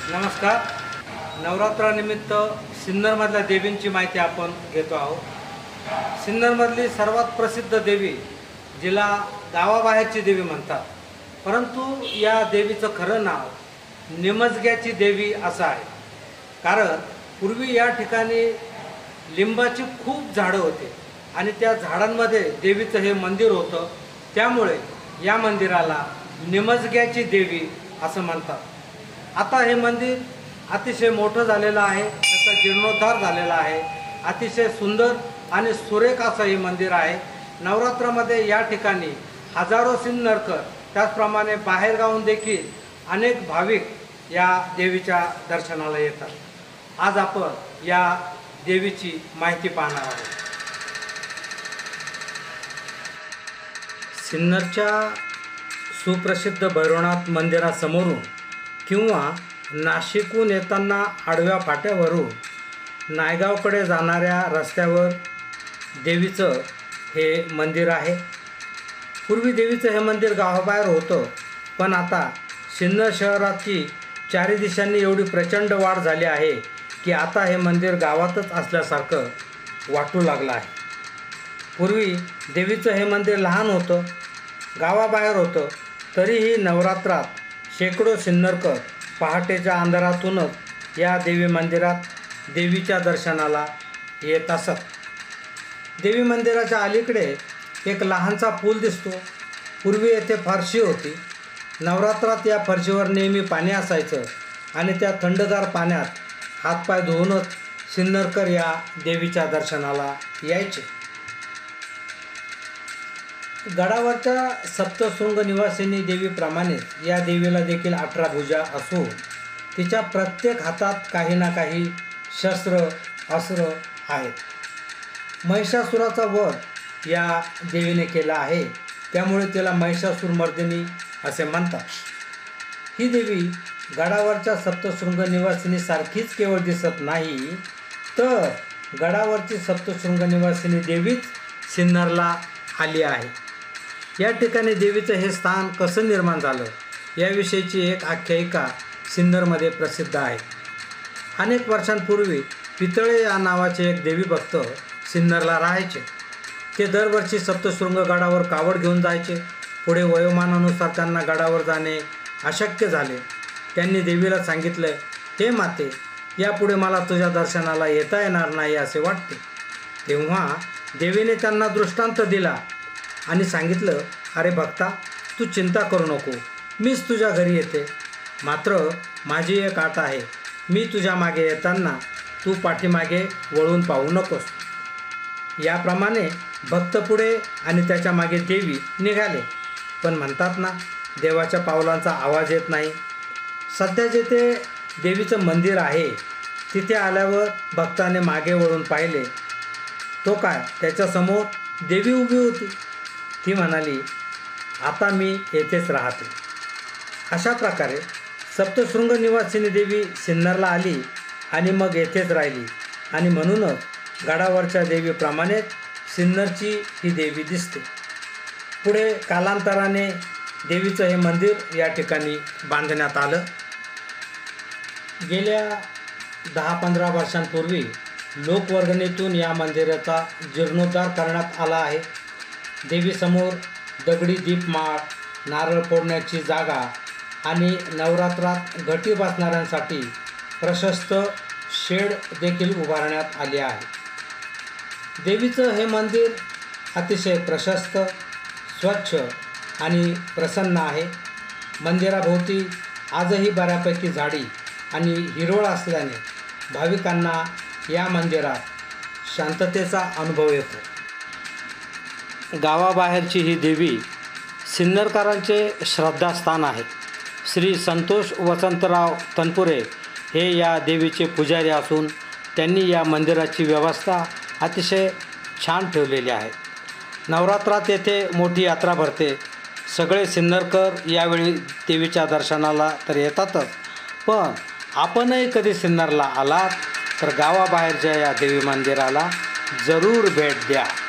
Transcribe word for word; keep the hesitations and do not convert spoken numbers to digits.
नमस्कार. नवरात्रानिमित्त सिन्नरमधल्या देवींची माहिती आपण घेतो आहोत. सिन्नरमधली सर्वात प्रसिद्ध देवी, जिला गावाबाहेरची देवी म्हणतात, परंतु या देवीचं खरं नाव निमजग्याची देवी असं आहे. कारण पूर्वी या ठिकाणी लिंबाची खूप झाडं होते आणि त्या झाडांमध्ये देवीचं हे मंदिर होतं. त्यामुळे या मंदिराला निमजग्याची देवी असं म्हणतात. आता हे मंदिर अतिशय मोठं झालेलं आहे, त्याचा जीर्णोद्धार झालेला आहे. अतिशय सुंदर आणि सुरेख असं हे मंदिर आहे. नवरात्रामध्ये या ठिकाणी हजारो सिन्नरकर, त्याचप्रमाणे बाहेरगावून देखील अनेक भाविक या देवीच्या दर्शनाला येतात. आज आपण या देवीची माहिती पाहणार आहोत. सिन्नरच्या सुप्रसिद्ध भैरवनाथ मंदिरासमोरून किंवा नाशिकहून येताना आडव्या फाट्यावरून नायगावकडे जाणाऱ्या रस्त्यावर देवीचं हे मंदिर आहे. पूर्वी देवीचं हे मंदिर गावाबाहेर होतं, पण आता सिन्नर शहराची चारी दिशांनी एवढी प्रचंड वाढ झाली आहे की आता हे मंदिर गावातच असल्यासारखं वाटू लागलं आहे. पूर्वी देवीचं हे मंदिर लहान होतं, गावाबाहेर होतं, तरीही नवरात्रात शेकडो सिन्नरकर पहाटेच्या अंधारातूनच या देवी मंदिरात देवीच्या दर्शनाला येत असत. देवी मंदिराच्या अलीकडे एक लहानसा पूल दिसतो. पूर्वी येथे फरशी होती. नवरात्रात या फरशीवर नेहमी पाणी असायचं आणि त्या थंडगार पाण्यात हातपाय धुवूनच सिन्नरकर या देवीच्या दर्शनाला यायचे. गडावरच्या सप्तशृंग निवासिनी देवीप्रमाणे या देवीला देखील अठरा भुजा असून तिच्या प्रत्येक हातात काही ना काही शस्त्र अस्त्र आहेत. महिषासुराचा वध या देवीने केला आहे, त्यामुळे तिला महिषासुरमर्दिनी असे म्हणतात. ही देवी गडावरच्या सप्तशृंग निवासिनीसारखीच केवळ दिसत नाही, तर गडावरची सप्तशृंग निवासिनी देवीच सिन्नरला आली आहे. या ठिकाणी देवीचं हे स्थान कसं निर्माण झालं याविषयीची एक आख्यायिका सिन्नरमध्ये प्रसिद्ध आहे. अनेक वर्षांपूर्वी पितळे या नावाचे एक देवी भक्त सिन्नरला राहायचे. ते दरवर्षी सप्तशृंग गडावर कावड घेऊन जायचे. पुढे वयोमानानुसार त्यांना गडावर जाणे अशक्य झाले. त्यांनी देवीला सांगितलं, हे माते, यापुढे मला तुझ्या दर्शनाला येता येणार नाही असे वाटते. तेव्हा देवीने त्यांना दृष्टांत दिला आणि सांगितलं, अरे भक्ता, तू चिंता करू नको, मीच तुझ्या घरी येते. मात्र माझी एक अट आहे, मी तुझ्या मागे येताना तू पाठीमागे वळून पाहू नकोस. याप्रमाणे भक्त पुढे आणि त्याच्या मागे देवी निघाले. पण म्हणतात ना, देवाच्या पावलांचा आवाज येत नाही. सध्या जेथे देवीचं मंदिर आहे तिथे आल्यावर भक्ताने मागे वळून पाहिले, तो काय, त्याच्यासमोर देवी उभी होती. ती म्हणाली, आता मी येथेच राहते. अशा प्रकारे सप्तशृंग निवासिनी देवी सिन्नरला आली आणि मग येथेच राहिली आणि म्हणूनच गडावरच्या देवीप्रमाणेच सिन्नरची ही देवी दिसते. पुढे कालांतराने देवीचं हे मंदिर या ठिकाणी बांधण्यात आलं. गेल्या दहा पंधरा वर्षांपूर्वी लोकवर्गणीतून या मंदिराचा जीर्णोद्धार करण्यात आला आहे. देवीसमोर दगडी दीपमाळ, नारळ फोडण्याची जागा आणि नवरात्रात घटी बसणाऱ्यांसाठी प्रशस्त शेड देखील उभारण्यात आले आहे. देवीचं हे मंदिर अतिशय प्रशस्त, स्वच्छ आणि प्रसन्न आहे. मंदिराभोवती आजही बऱ्यापैकी झाडी आणि हिरवळ असल्याने भाविकांना या मंदिरात शांततेचा अनुभव येतो. गावाबाहेरची ही देवी सिन्नरकरांचे श्रद्धास्थान आहे. श्री संतोष वसंतराव तनपुरे हे या देवीचे पुजारी असून त्यांनी या मंदिराची व्यवस्था अतिशय छान ठेवलेली आहे. नवरात्रात येथे मोठी यात्रा भरते. सगळे सिन्नरकर यावेळी देवीच्या दर्शनाला तर येतातच, पण आपणही कधी सिन्नरला आलात तर गावाबाहेरच्या या देवी मंदिराला जरूर भेट द्या.